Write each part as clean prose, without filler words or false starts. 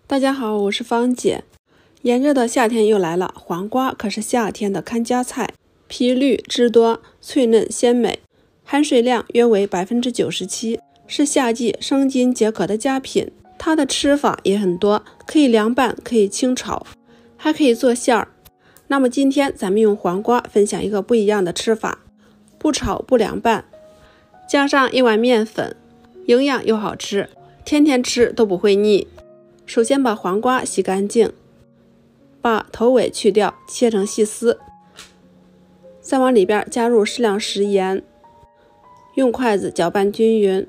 大家好，我是芳姐。炎热的夏天又来了，黄瓜可是夏天的看家菜，皮绿汁多，脆嫩鲜美，含水量约为97%，是夏季生津解渴的佳品。它的吃法也很多，可以凉拌，可以清炒，还可以做馅儿。那么今天咱们用黄瓜分享一个不一样的吃法，不炒不凉拌，加上1碗面粉，营养又好吃，天天吃都不会腻。首先把黄瓜洗干净，把头尾去掉，切成细丝，再往里边加入适量食盐，用筷子搅拌均匀，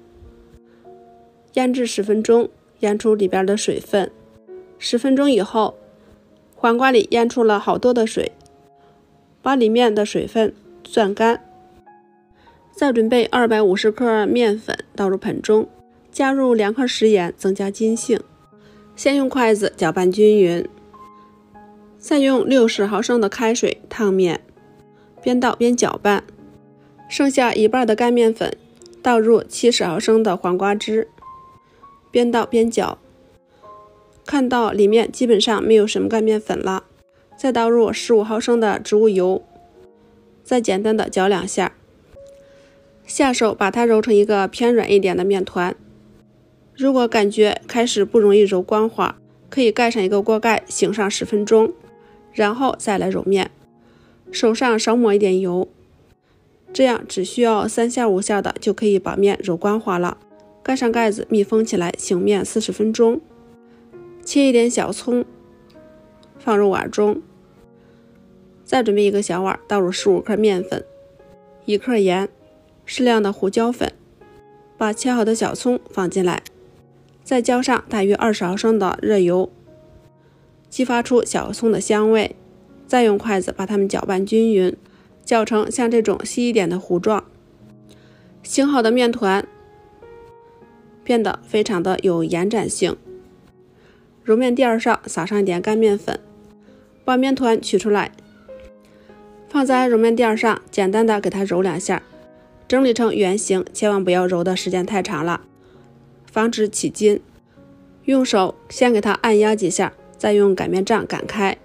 腌制10分钟，腌出里边的水分。10分钟以后，黄瓜里腌出了好多的水，把里面的水分攥干。再准备250克面粉倒入盆中，加入2克食盐增加筋性。先用筷子搅拌均匀，再用60毫升的开水烫面，边倒边搅拌。剩下1半的干面粉倒入70毫升的黄瓜汁，边倒边搅，看到里面基本上没有什么干面粉了，再倒入15毫升的植物油，再简单的搅2下，下手把它揉成一个偏软一点的面团。如果感觉开始不容易揉光滑，可以盖上一个锅盖，醒上10分钟，然后再来揉面。手上少抹一点油，这样只需要3下5下的就可以把面揉光滑了。盖上盖子密封起来，醒面40分钟。切一点小葱放入碗中，再准备一个小碗，倒入15克面粉、1克盐、适量的胡椒粉，把切好的小葱放进来，再浇上大约20毫升的热油，激发出小葱的香味，再用筷子把它们搅拌均匀，搅成像这种稀一点的糊状。醒好的面团变得非常的有延展性。揉面垫上撒上一点干面粉，把面团取出来，放在揉面垫上，简单的给它揉2下，整理成圆形，千万不要揉的时间太长了，防止起筋。用手先给它按压几下，再用擀面杖擀开，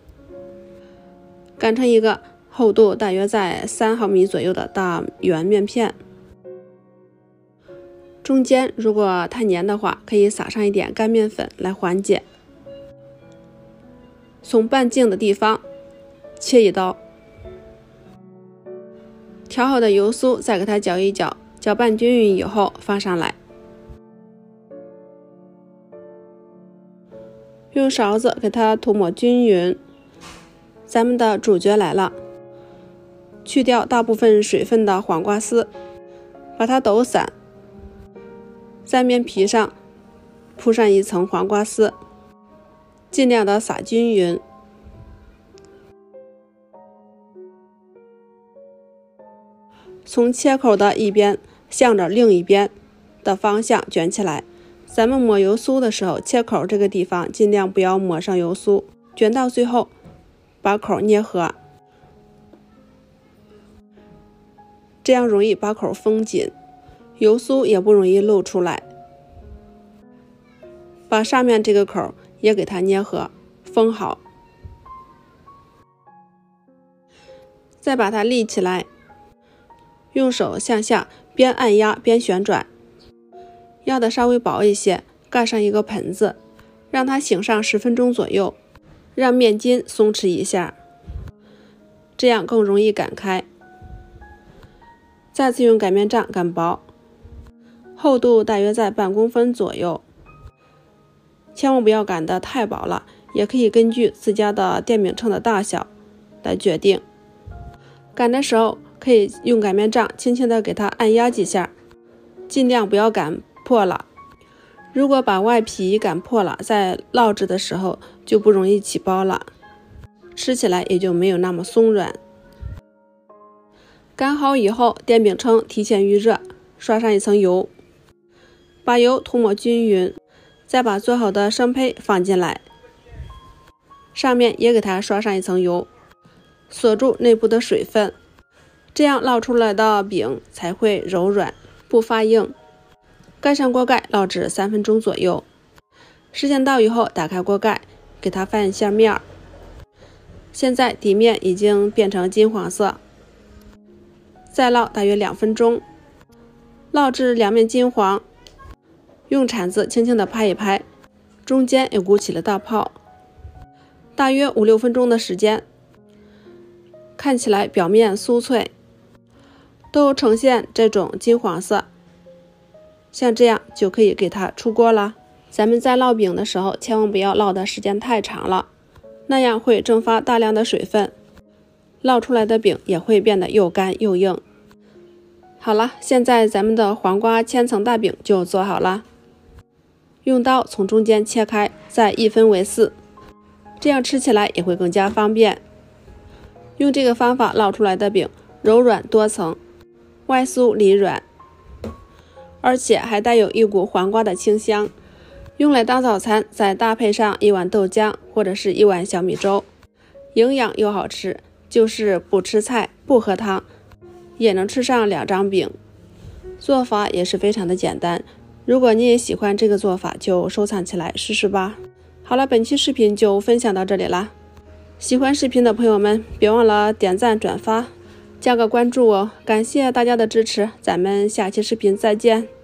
擀成一个厚度大约在3毫米左右的大圆面片。中间如果太黏的话，可以撒上一点干面粉来缓解。从半径的地方切一刀，调好的油酥再给它搅一搅，搅拌均匀以后放上来，用勺子给它涂抹均匀。咱们的主角来了，去掉大部分水分的黄瓜丝，把它抖散，在面皮上铺上一层黄瓜丝，尽量的撒均匀。从切口的一边向着另一边的方向卷起来。咱们抹油酥的时候，切口这个地方尽量不要抹上油酥，卷到最后把口捏合，这样容易把口封紧，油酥也不容易漏出来。把上面这个口也给它捏合封好，再把它立起来，用手向下边按压边旋转，压得稍微薄一些，盖上一个盆子，让它醒上10分钟左右，让面筋松弛一下，这样更容易擀开。再次用擀面杖擀薄，厚度大约在半公分左右，千万不要擀得太薄了，也可以根据自家的电饼秤的大小来决定。擀的时候可以用擀面杖轻轻的给它按压几下，尽量不要擀破了。如果把外皮擀破了，在烙制的时候就不容易起包了，吃起来也就没有那么松软。擀好以后，电饼铛提前预热，刷上一层油，把油涂抹均匀，再把做好的生胚放进来，上面也给它刷上一层油，锁住内部的水分，这样烙出来的饼才会柔软不发硬。盖上锅盖，烙制3分钟左右。 时间到以后，打开锅盖，给它翻一下面儿。现在底面已经变成金黄色，再烙大约2分钟，烙至两面金黄，用铲子轻轻地拍一拍，中间也鼓起了大泡。大约5-6分钟的时间，看起来表面酥脆，都呈现这种金黄色，像这样就可以给它出锅了。咱们在烙饼的时候，千万不要烙的时间太长了，那样会蒸发大量的水分，烙出来的饼也会变得又干又硬。好了，现在咱们的黄瓜千层大饼就做好了。用刀从中间切开，再1分为4，这样吃起来也会更加方便。用这个方法烙出来的饼柔软多层，外酥里软，而且还带有一股黄瓜的清香。用来当早餐，再搭配上1碗豆浆或者是1碗小米粥，营养又好吃，就是不吃菜不喝汤也能吃上2张饼。做法也是非常的简单，如果你也喜欢这个做法，就收藏起来试试吧。好了，本期视频就分享到这里啦。喜欢视频的朋友们，别忘了点赞转发加个关注哦，感谢大家的支持，咱们下期视频再见。